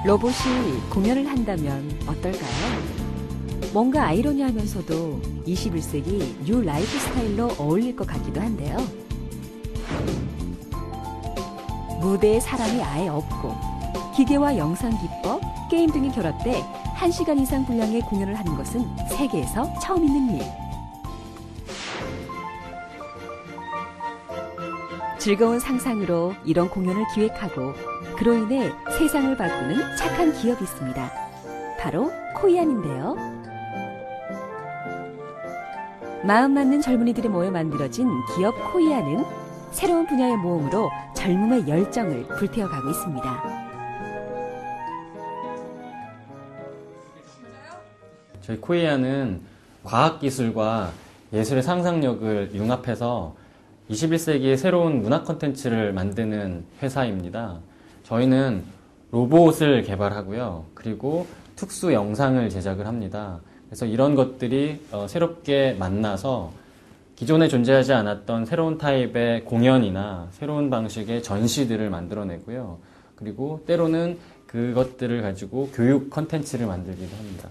로봇이 공연을 한다면 어떨까요? 뭔가 아이러니하면서도 21세기 뉴 라이프 스타일로 어울릴 것 같기도 한데요. 무대에 사람이 아예 없고 기계와 영상 기법, 게임 등이 결합돼 1시간 이상 분량의 공연을 하는 것은 세계에서 처음 있는 일. 즐거운 상상으로 이런 공연을 기획하고 그로 인해 세상을 바꾸는 착한 기업이 있습니다. 바로 코이안인데요. 마음 맞는 젊은이들이 모여 만들어진 기업 코이안은 새로운 분야의 모험으로 젊음의 열정을 불태워가고 있습니다. 저희 코이안은 과학기술과 예술의 상상력을 융합해서 21세기의 새로운 문화 콘텐츠를 만드는 회사입니다. 저희는 로봇을 개발하고요. 그리고 특수 영상을 제작을 합니다. 그래서 이런 것들이 새롭게 만나서 기존에 존재하지 않았던 새로운 타입의 공연이나 새로운 방식의 전시들을 만들어내고요. 그리고 때로는 그것들을 가지고 교육 콘텐츠를 만들기도 합니다.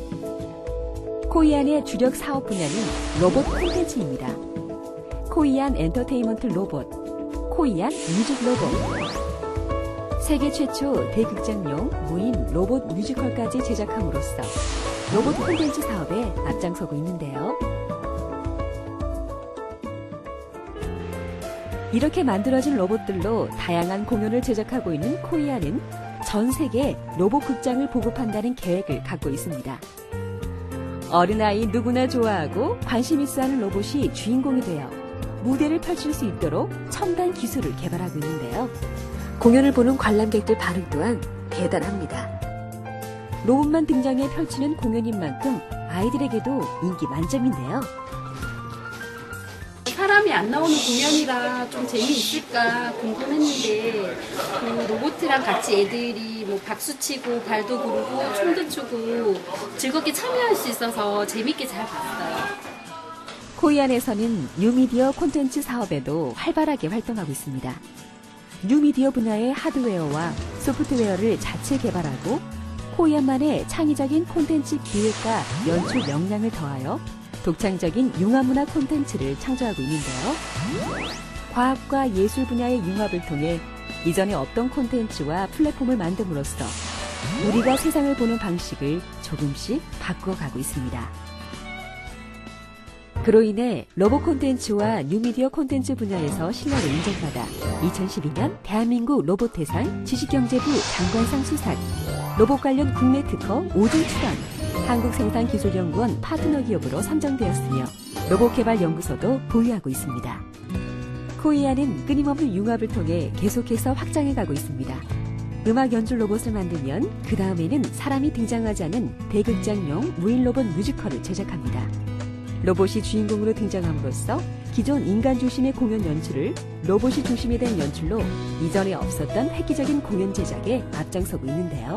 코이안의 주력 사업 분야는 로봇 콘텐츠입니다. 코이안 엔터테인먼트 로봇, 코이안 뮤직 로봇. 세계 최초 대극장용 무인 로봇 뮤지컬까지 제작함으로써 로봇 콘텐츠 사업에 앞장서고 있는데요. 이렇게 만들어진 로봇들로 다양한 공연을 제작하고 있는 코이안은 전 세계 로봇 극장을 보급한다는 계획을 갖고 있습니다. 어린아이 누구나 좋아하고 관심 있어 하는 로봇이 주인공이 되어 무대를 펼칠 수 있도록 첨단 기술을 개발하고 있는데요. 공연을 보는 관람객들 반응 또한 대단합니다. 로봇만 등장해 펼치는 공연인 만큼 아이들에게도 인기 만점인데요. 사람이 안 나오는 공연이라 좀 재미있을까 궁금했는데 그 로봇이랑 같이 애들이 뭐 박수치고 발도 구르고 춤도 추고 즐겁게 참여할 수 있어서 재밌게 잘 봤어요. 코이안에서는 뉴미디어 콘텐츠 사업에도 활발하게 활동하고 있습니다. 뉴미디어 분야의 하드웨어와 소프트웨어를 자체 개발하고 코이안만의 창의적인 콘텐츠 기획과 연출 역량을 더하여 독창적인 융합문화 콘텐츠를 창조하고 있는데요. 과학과 예술 분야의 융합을 통해 이전에 없던 콘텐츠와 플랫폼을 만듦으로써 우리가 세상을 보는 방식을 조금씩 바꾸어가고 있습니다. 그로 인해 로봇 콘텐츠와 뉴미디어 콘텐츠 분야에서 신뢰를 인정받아 2012년 대한민국 로봇 대상 지식경제부 장관상 수상, 로봇 관련 국내 특허 5종 출원, 한국생산기술연구원 파트너 기업으로 선정되었으며 로봇 개발 연구소도 보유하고 있습니다. 코이안은 끊임없는 융합을 통해 계속해서 확장해가고 있습니다. 음악 연주 로봇을 만들면 그 다음에는 사람이 등장하지 않은 대극장용 무인 로봇 뮤지컬을 제작합니다. 로봇이 주인공으로 등장함으로써 기존 인간 중심의 공연 연출을 로봇이 중심이 된 연출로 이전에 없었던 획기적인 공연 제작에 앞장서고 있는데요.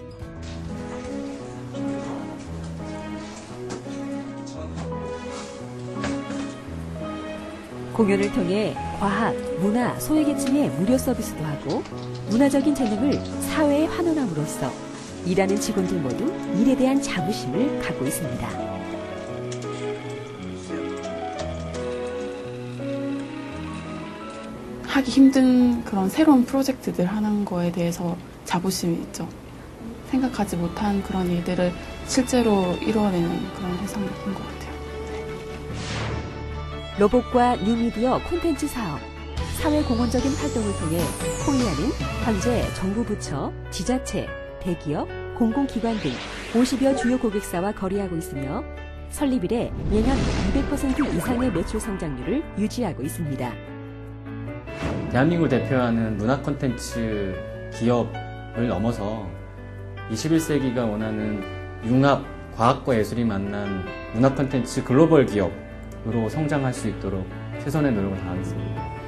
공연을 통해 과학, 문화, 소외계층의 무료 서비스도 하고 문화적인 재능을 사회에 환원함으로써 일하는 직원들 모두 일에 대한 자부심을 갖고 있습니다. 하기 힘든 그런 새로운 프로젝트들 하는 거에 대해서 자부심이 있죠. 생각하지 못한 그런 일들을 실제로 이루어내는 그런 세상이 된 것 같아요. 로봇과 뉴미디어 콘텐츠 사업, 사회공헌적인 활동을 통해 코이안은 현재 정부 부처, 지자체, 대기업, 공공기관 등 50여 주요 고객사와 거래하고 있으며 설립 이래 예년 200% 이상의 매출 성장률을 유지하고 있습니다. 대한민국을 대표하는 문화 콘텐츠 기업을 넘어서 21세기가 원하는 융합, 과학과 예술이 만난 문화 콘텐츠 글로벌 기업으로 성장할 수 있도록 최선의 노력을 다하겠습니다.